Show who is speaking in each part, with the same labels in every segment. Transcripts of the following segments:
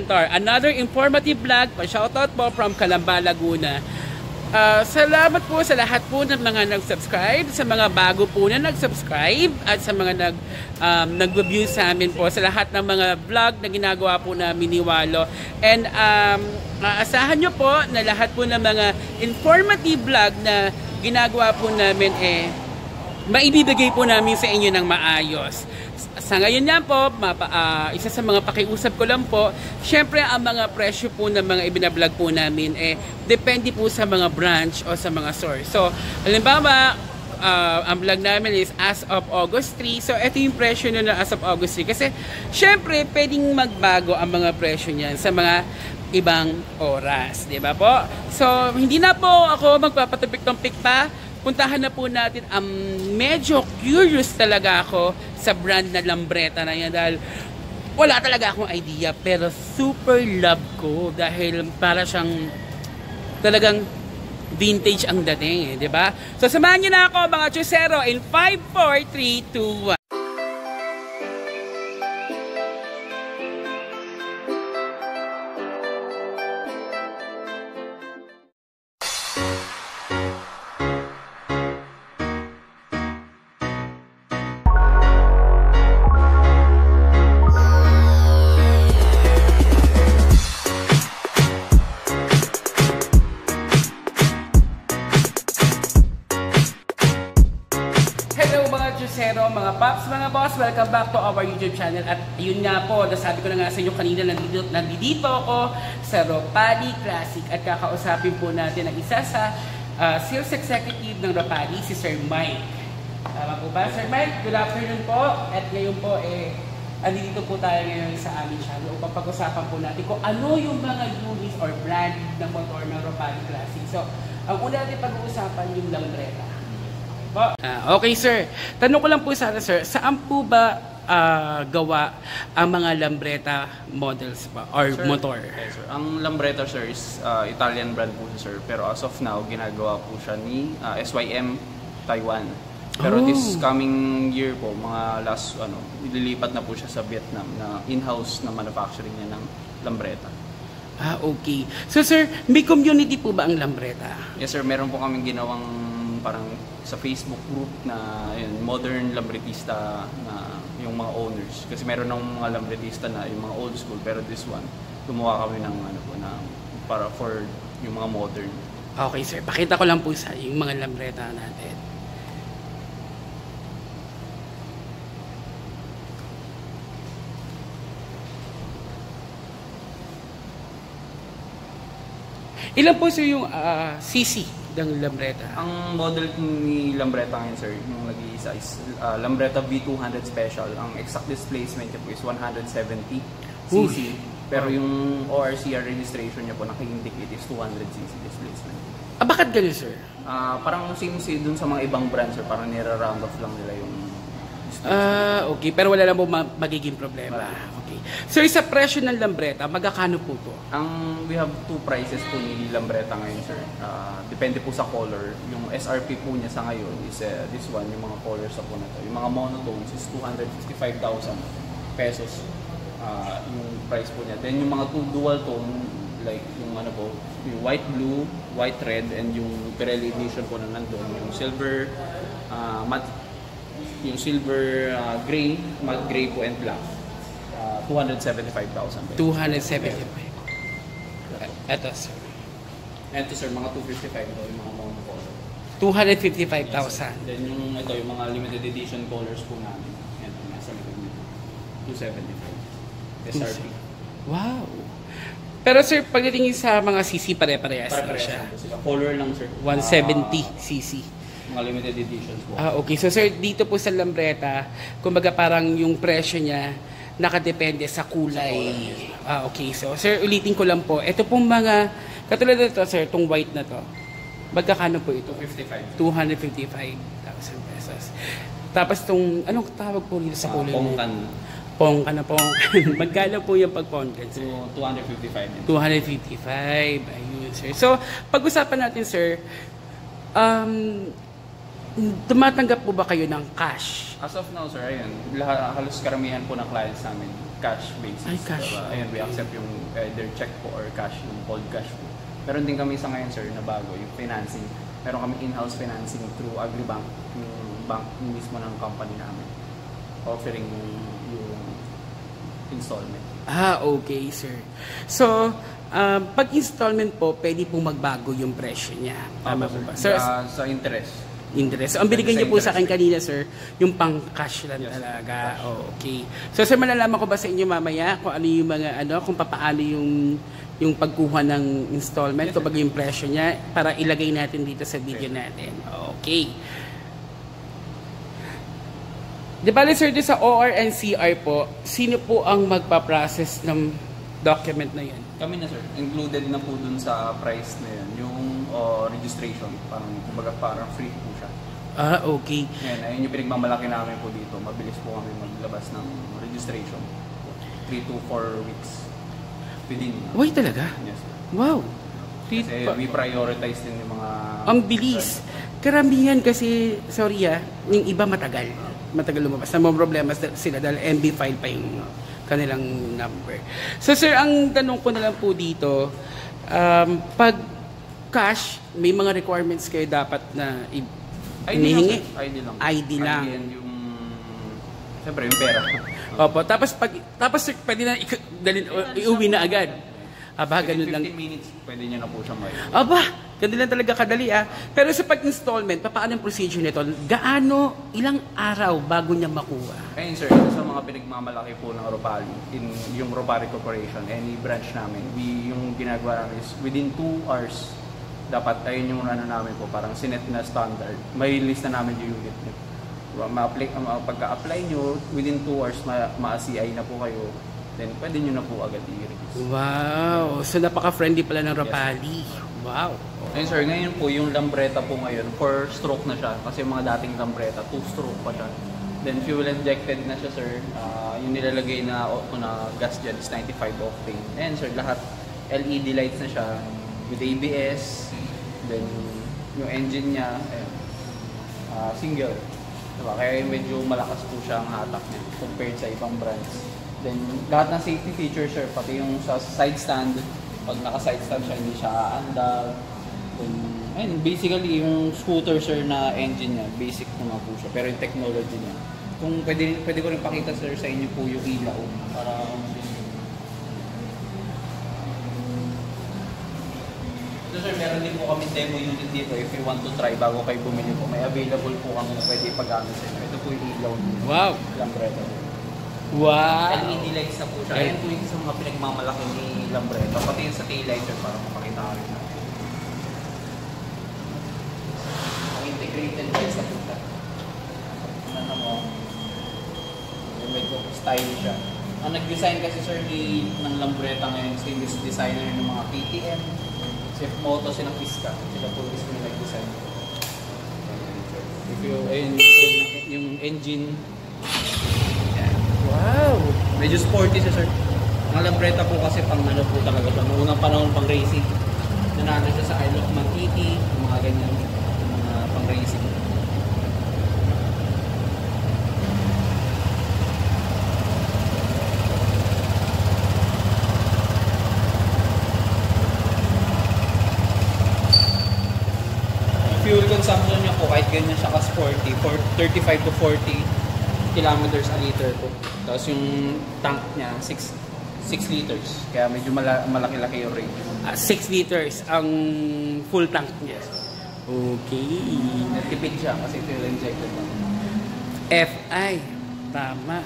Speaker 1: Mentor. Another informative vlog, pa-shoutout po from Calamba, Laguna. Salamat po sa lahat po ng mga nag-subscribe, sa mga bago po na nag-subscribe, at sa mga nag-review sa amin po, sa lahat ng mga vlog na ginagawa po namin ni Walo. And asahan nyo po na lahat po ng mga informative vlog na ginagawa po namin maibibigay po namin sa inyo ng maayos. Sa ngayon yan po, isa sa mga pakiusap ko lang po, syempre ang mga presyo po ng mga ibinablog po namin depende po sa mga branch o sa mga source. So, halimbawa, ang vlog namin is as of August 3. So, ito yung presyo na as of August 3. Kasi, syempre, pwedeng magbago ang mga presyo niyan sa mga ibang oras. Diba po? So, hindi na po ako magpapatupik-tumpik pa. Puntahan na po natin ang medyo curious talaga ako sa brand na Lambretta na yan dahil wala talaga akong idea pero super love ko dahil para siyang talagang vintage ang dating, di ba? So samahan niyo na ako mga chusero in 5, 4, 3, 2, 1. Mga paps, mga boss, welcome back to our YouTube channel. At yun nga po, nasabi ko na nga sa inyo kanina, nandito ako sa Ropali Classic at kakausapin po natin ang isa sa sales executive ng Ropali, si Sir Mike. Tama po ba, Sir Mike? Good afternoon po. At ngayon po, andito po tayo ngayon sa aming channel upang pag-usapan po natin kung ano yung mga units or brand ng motor ng Ropali Classic. So, ang una natin pag-uusapan yung Lambretta. Okay sir, tanong ko lang po sana sir, saan po ba gawa ang mga Lambretta models ba or sir, motor?
Speaker 2: Okay, sir. Ang Lambretta sir is Italian brand po sir, pero as of now ginagawa po siya ni SYM Taiwan. Pero this coming year po, mga last ililipat na po siya sa Vietnam na in-house na manufacturing niya ng Lambretta.
Speaker 1: Okay. So sir, may community po ba ang Lambretta?
Speaker 2: Yes sir, meron po kaming ginawang parang sa Facebook group na yun, modern Lambrettista na yung mga owners. Kasi meron ng mga Lambrettista na yung mga old school, pero this one, gumawa kami ng para for yung mga modern.
Speaker 1: Okay sir, pakita ko lang po sa yung mga Lambretta natin. Ilan po sir yung CC ng Lambretta?
Speaker 2: Ang model ni Lambretta ngayon sir, yung nag-iisa is Lambretta V200 Special. Ang exact displacement niya po is 170 cc. Pero yung ORCR registration niya po naka-indicate is 200 cc displacement.
Speaker 1: Bakit ganun sir?
Speaker 2: Parang same dun sa mga ibang brands sir, parang nira-round off lang nila yung
Speaker 1: okay. Pero wala lang po magiging problema. Okay. So, sa presyo ng Lambretta, magkakano po to?
Speaker 2: We have two prices po ni Lambretta ngayon, sir. Depende po sa color. Yung SRP po niya sa ngayon is this one, yung mga colors na po na to. Yung mga monotones is 255,000 pesos yung price po niya. Then yung mga two dual tone, like yung yung white blue, white red, and yung Pirelli edition po na nandun, yung silver, yung silver gray, matte gray po, and black. 275,000.
Speaker 1: 275. Ito sir.
Speaker 2: Ito sir, mga 255 ito, yung mga monocolor.
Speaker 1: 255,000.
Speaker 2: Then yung ito, yung mga limited edition colors po namin. Ito, nasa likod nito. 275. SRP.
Speaker 1: Wow! Pero sir, pagdating sa mga CC, pare-parehas na siya.
Speaker 2: Color lang sir.
Speaker 1: 170 CC.
Speaker 2: Mga limited editions po.
Speaker 1: Okay. So sir, dito po sa Lambretta, kumbaga parang yung presyo niya nakadepende sa kulay. Okay. So sir, ulitin ko lang po. Ito pong mga, katulad nito sir, itong white na to. Magkakano po ito? 255,000 pesos. Tapos itong, anong tawag po dito sa kulay?
Speaker 2: Pongkan.
Speaker 1: Pongkan na pongkan. Magkano po yung pag-pongkan sir?
Speaker 2: 255.
Speaker 1: 255. Ayun sir. So, pag-usapan natin sir, tumatanggap po ba kayo ng cash?
Speaker 2: As of now, sir, ayun, halos karamihan po ng clients namin, cash basis.
Speaker 1: Ay, cash.
Speaker 2: Diba? Ayun, we accept yung either check po or cash, yung cold cash po. Meron din kami sa ngayon, sir, na bago, yung financing. Meron kami in-house financing through Agribank, yung bank mismo ng company namin. Offering yung installment.
Speaker 1: Okay, sir. So, pag installment po, pwede pong magbago yung presyo niya. Tama po ba? Sir,
Speaker 2: Sa interest.
Speaker 1: interest. So, ang binigyan niyo po sa akin kanina, sir, yung pang-cash lang talaga. Okay. So, sir, malalaman ko ba sa inyo mamaya kung ano yung mga, kung papaano yung pagkuha ng installment, kung bago yung presyo niya, para ilagay natin dito sa video natin. Okay. Di ba, sir, doon sa OR and CR po, sino po ang magpa-process ng document na yan?
Speaker 2: Kami na, sir. Included na po dun sa price na yan. Yung registration. Parang free po siya.
Speaker 1: Okay.
Speaker 2: Yan, ayun yung pinagmamalaki namin po dito. Mabilis po kami maglabas ng registration. 3 to 4 weeks. Within.
Speaker 1: Uy, talaga?
Speaker 2: Yes, sir.
Speaker 1: Wow.
Speaker 2: Kasi we prioritize din yung mga...
Speaker 1: Ang bilis. Karamihan kasi, sorry yung iba matagal. Matagal lumabas. Na mga problema sila dahil MB file pa yung kanilang number. So sir, ang tanong ko na lang po dito, pag cash, may mga requirements kayo dapat na hinihingi?
Speaker 2: ID lang.
Speaker 1: ID lang.
Speaker 2: ID and yung... Siyempre, yung pera.
Speaker 1: Opo. Tapos sir, pwede na iuwi na agad. Aba, ganun lang.
Speaker 2: 15 minutes, pwede nyo na po siyang may.
Speaker 1: Aba, ganun lang talaga kadali Pero sa pag-installment, paano yung procedure nito? Ilang araw bago niya makuha?
Speaker 2: Ayun sir, ito sa mga pinagmamalaki po ng Ropali, yung Ropali Corporation, any branch namin, yung ginagawa namin is within 2 hours, dapat ayun yung namin po, parang sinet na standard. May list na namin yung unit nyo. Pagka-apply nyo, within 2 hours, ma-CI na po kayo. Then, pwede nyo na po agad i-release.
Speaker 1: Wow! So, napaka-friendly pala ng Ropali. Yes. Wow!
Speaker 2: Ayun sir, ngayon po, yung Lambretta po ngayon, 4-stroke na siya. Kasi yung mga dating Lambretta, 2-stroke pa siya. Then, fuel-injected na siya, sir. Yung nilalagay na auto na gas dyan is 95 octane. Ayun sir, lahat LED lights na siya with ABS. Then, yung engine niya, single. Diba? Kaya medyo malakas po siya ang hatak niya compared sa ibang brands. Then, lahat ng safety features, sir, pati yung sa side stand, pag naka-side stand siya, hindi siya aandag. Then, ayun, basically, yung scooter, sir, na engine niya, basic naman po siya. Pero yung technology niya, kung pwede ko rin pakita, sir, sa inyo po yung ilaw. Para, so, sir, meron din po kami demo unit dito if you want to try bago kayo bumili po. May available po kami na pwede pag-gamit sa inyo. Ito po yung ilaw niya.
Speaker 1: Wow!
Speaker 2: Lambretta.
Speaker 1: Wow!
Speaker 2: LED lights na po siya. Ayan po yung sa mga pinagmamalaki ni Lambretta. Pati yung sa taillighter para mapakita ka rin natin. Ang integrated lights na po siya. Ano mo? Yung medyo stylish siya. Ang nag-design kasi sir ng Lambretta ngayon, same designer ng mga KTM, Swift Moto, sila Fisker. Sila po is yung nag-design. If you, ayun, yung engine.
Speaker 1: Wow!
Speaker 2: Medyo sporty siya, sir. Ang Lambretta po kasi pang ano po talaga siya. Noong unang panahon pang racing. Nanalo siya sa Isle of Man TT, yung mga ganyan, yung mga pang racing. Fuel consumption niya po, kahit ganyan siya ka-sporty, 35 to 40 kilometers a liter po. Tapos yung tank niya, 6 liters. Kaya medyo malaki-laki yung range.
Speaker 1: 6 liters ang full tank niya. Okay.
Speaker 2: Natipid siya kasi fuel injected lang.
Speaker 1: FI. Tama.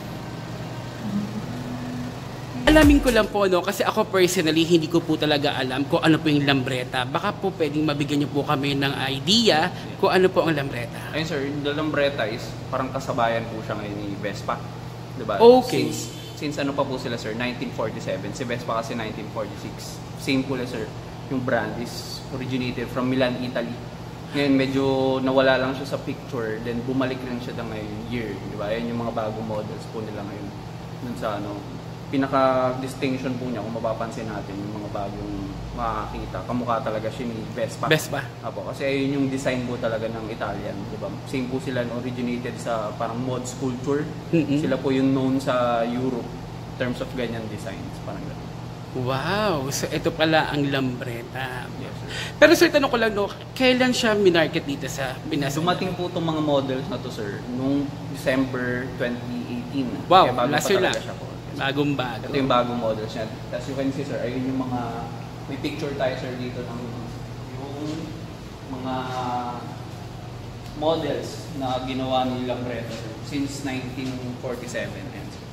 Speaker 1: Alamin ko lang po, kasi ako personally, hindi ko po talaga alam kung ano po yung Lambretta. Baka po pwedeng mabigyan niyo po kami ng idea kung ano po ang Lambretta.
Speaker 2: Ayun sir, the Lambretta is parang kasabayan po siya ngayon ni Vespa. Diba?
Speaker 1: Okay.
Speaker 2: Since ano pa po sila sir, 1947. Si Vespa kasi 1946. Same po sir, yung brand is originated from Milan, Italy. Ngayon medyo nawala lang siya sa picture, then bumalik rin siya ngayong year. Diba? Ayun yung mga bagong models po nila ngayon. Dun sa pinaka-distinction po niya, kung mapapansin natin, yung mga bagong makakita, kamukha talaga siya ni Vespa.
Speaker 1: Vespa.
Speaker 2: Apo, kasi ayun yung design po talaga ng Italian, di ba? Same po sila originated sa parang mod sculpture. Sila po yung known sa Europe terms of ganyan designs, parang gano'n.
Speaker 1: Wow! So, ito pala ang Lambretta.
Speaker 2: Yes, sir.
Speaker 1: Pero sir, tanong ko lang, no, kailan siya minarket dito sa Pinas?
Speaker 2: Dumating po itong mga models na to, sir, noong December 2018.
Speaker 1: Wow,
Speaker 2: Kaya bago
Speaker 1: last
Speaker 2: pa
Speaker 1: year
Speaker 2: talaga
Speaker 1: lang.
Speaker 2: siya po.
Speaker 1: Bagong-bago.
Speaker 2: Ito yung bagong models niya. As you can see, sir, ayun yung mga, may picture tayo, sir, dito ng yung mga models na ginawa ni Lambretta, sir, since 1947. Yan, sir.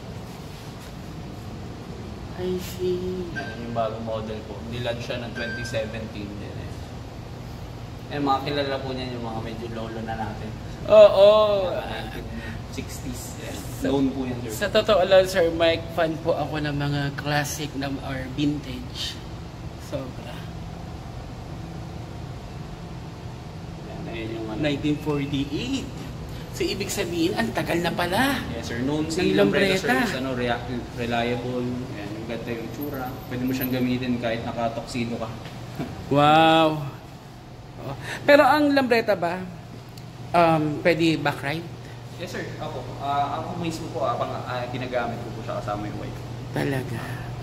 Speaker 1: I see.
Speaker 2: Yan yung bagong model po. Nilad siya ng 2017 din. Eh, mga kilala po niyan yung mga medyo lolo na natin.
Speaker 1: Oo.
Speaker 2: 1960s. Yes. Known po yan, sir.
Speaker 1: Sa totoo lang, Sir Mike, fan po ako ng mga classic na or vintage. Sobra.
Speaker 2: Yan, ayun yung ano.
Speaker 1: 1948. So, ibig sabihin, ang tagal na pala.
Speaker 2: Yes, sir. Known
Speaker 1: Ng
Speaker 2: si Lambretta,
Speaker 1: Lambretta.
Speaker 2: sir, is reliable. Yan, yung ganda yung itsura. Pwede mo siyang gamitin kahit naka-tuxedo ka.
Speaker 1: Wow. Oh. Pero ang Lambretta ba, pwede back ride?
Speaker 2: Yes, sir. Ako mismo po, ginagamit ko po siya kasama yung wife.
Speaker 1: Talaga.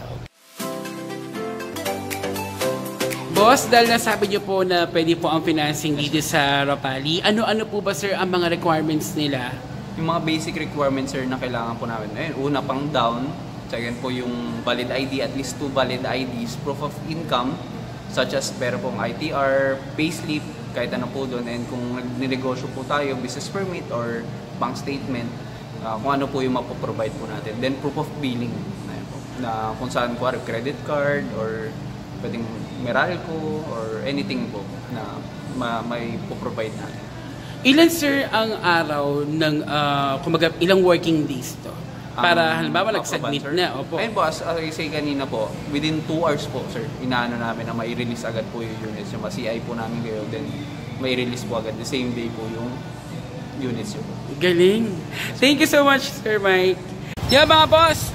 Speaker 1: Boss, dahil nasabi niyo po na pwede po ang financing dito sa Rapali, ano-ano po ba, sir, ang mga requirements nila?
Speaker 2: Yung mga basic requirements, sir, na kailangan po namin. Ayun, una, pang down. Second po yung valid ID, at least 2 valid IDs, proof of income, such as meron pong ITR, payslip, kahit ano po doon. And kung nag-negosyo po tayo, business permit or bank statement, kung ano po yung mapoprovide po natin. Then proof of billing, na kung saan po, credit card or pwedeng Meralco or anything po na may po-provide natin.
Speaker 1: Ilan, sir, ang araw ng, kumaga, ilang working days to? Para halimbawa nag-submit na. Opo.
Speaker 2: Ayun po, as I say kanina po, within 2 hours po, sir, inaano namin na mai-release agad po yung units. Yung ma-CI po namin kayo, then mai-release po agad. The same day po yung units yun.
Speaker 1: Galing. Thank you so much, Sir Mike. Yeah, mga boss,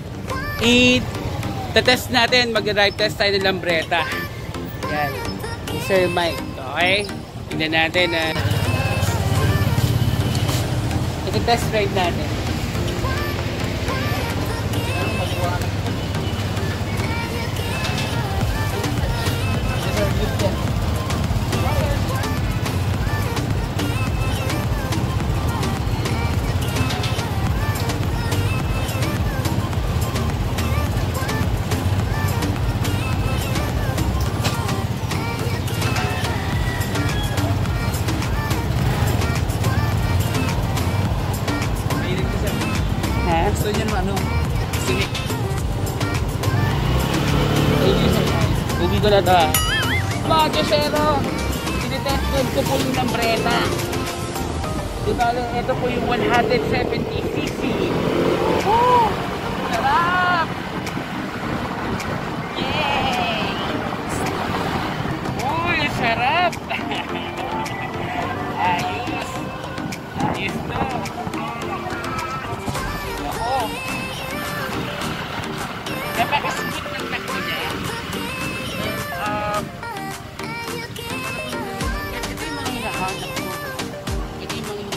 Speaker 1: i-test natin, mag-drive test tayo ng Lambretta. Yan. Sir Mike. Okay? Tingnan natin na i-test drive natin.
Speaker 2: Gusto niyo ano? Sinik.
Speaker 1: Hindi ko na ito. Mga Josero, tinitested ko po yung Lambretta. Diba, ito po yung 170cc. Woo! Sarap! Yay! Uy, sarap! Ayos! Ayos to! Ako! Napakasipit ng takbo niya. Ito yung mga hinahanap ko. Ito yung mga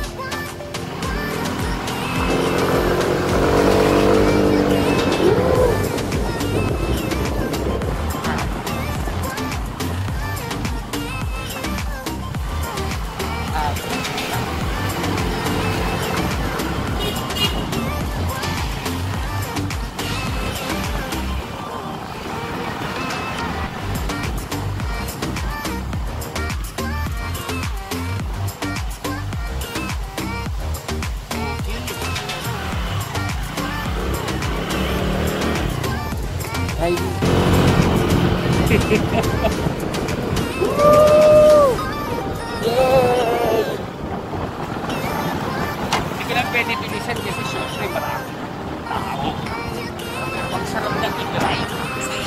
Speaker 1: ay. Woo! Yay! Hindi ko lang pwede bilisan kasi syempre marami tao. Pero ang sarap ng i-drive. Masaya.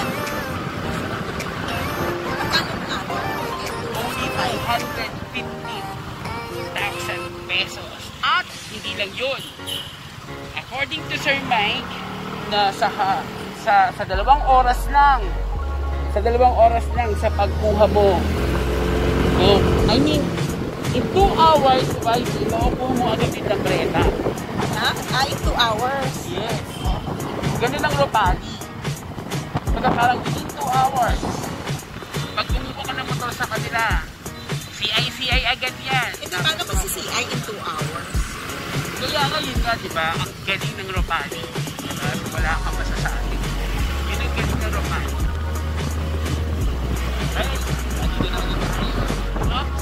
Speaker 1: Only 550,000 pesos. At hindi lang yun. According to Sir Mike, na sa 2 oras lang. Sa 2 oras lang sa pagkuha mo. Oh, I mean, in 2 hours, makukuha mo agad yung Lambretta.
Speaker 3: Ha? In 2 hours?
Speaker 1: Yes. Ganun ang Ropali. Pagka parang within 2 hours, pag kumuha ka ng motor sa kanila, CI agad yan.
Speaker 3: Eh, paano kasi CI in 2 hours?
Speaker 1: Kaya ngayon nga, di ba, ang galing ng Ropali. Diba? Wala kang masasabi. Yun ang galing ng Ropali. Ay, ano din ako ng Ropali? Oops!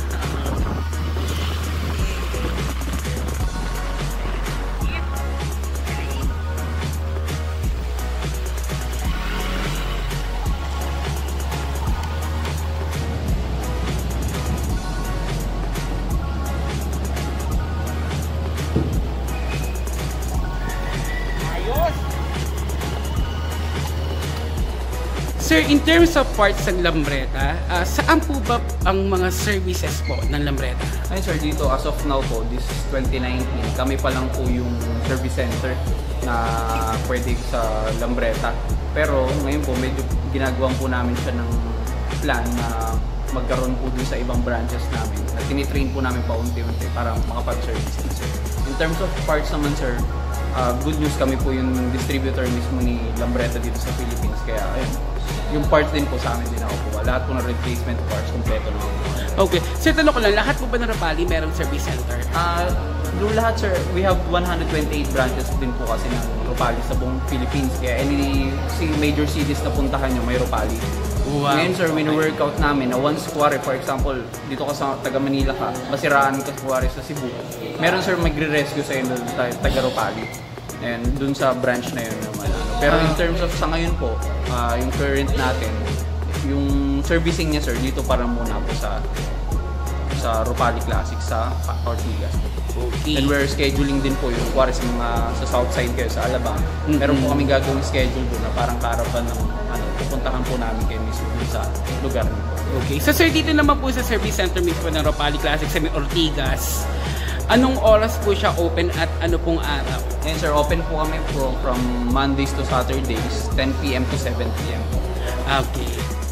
Speaker 1: Sir, in terms of parts ng Lambretta, saan po ba ang mga services po ng Lambretta?
Speaker 2: Ay sir, dito as of now po, this 2019, kami pa lang po yung service center na pwede sa Lambretta. Pero ngayon po, medyo ginagawa po namin siya ng plan na magkaroon po dun sa ibang branches namin. Na tinitrain po namin pa unti-unti para makapag-service na sir. In terms of parts naman sir, good news, kami po yung distributor mismo ni Lambretta dito sa Philippines. Kaya ayun, yung parts din po sa amin din ako po. Lahat po ng replacement parts, kompleto na po.
Speaker 1: Okay. Sir, tanong ko lang, lahat po ba ng Ropali merong service center?
Speaker 2: Yung lahat sir, we have 128 branches din po kasi ng Ropali sa buong Philippines. Kaya any major cities na puntahan nyo, may Ropali.
Speaker 1: Wow.
Speaker 2: Ngayon sir, wino-workout namin na once kuwari, for example, dito ka sa taga Manila ka, masiraan ka kuwari sa Cebu, meron sir magre-rescue sa inyo taga Ropali. And dun sa branch na yun naman. Pero in terms of sa ngayon po, yung current natin, yung servicing niya sir, dito para muna po sa Ropali Classic sa Ortigas.
Speaker 1: Okay.
Speaker 2: And we're scheduling din po yung kuwari sa mga sa south side kayo sa Alabang. Meron po kami gagawing schedule doon na parang karapan ng pupuntahan po namin kayo mismo sa lugar niyo.
Speaker 1: Okay. So sir, dito naman po sa service center mismo ng Ropali Classic sa Ortigas, anong oras po siya open at ano pong araw?
Speaker 2: And sir, open po kami from Mondays to Saturdays, 10 PM to 7 PM.
Speaker 1: Okay.